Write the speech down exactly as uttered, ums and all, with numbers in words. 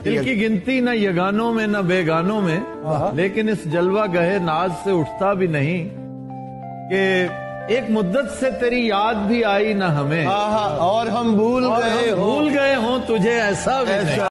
दिल की गिनती न यगानों में न बेगानों में, लेकिन इस जलवा गहे नाज से उठता भी नहीं कि एक मुद्दत से तेरी याद भी आई न हमें, और हम भूल गए भूल गए हों तुझे ऐसा भी नहीं।